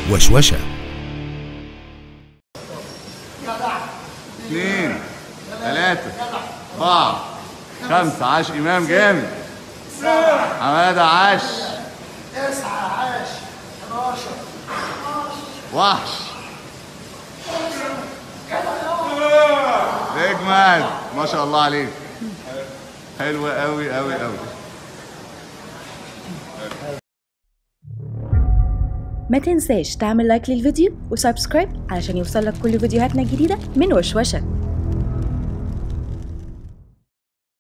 وشوشة. 2 3 4 5. عاش إمام جامد. حمادة عاش. 9 عاش. 11 وحش. اجمد ما شاء الله عليك. حلوة قوي قوي قوي. ما تنساش تعمل لايك للفيديو وسبسكرايب علشان يوصلك كل فيديوهاتنا الجديدة من وشوشة.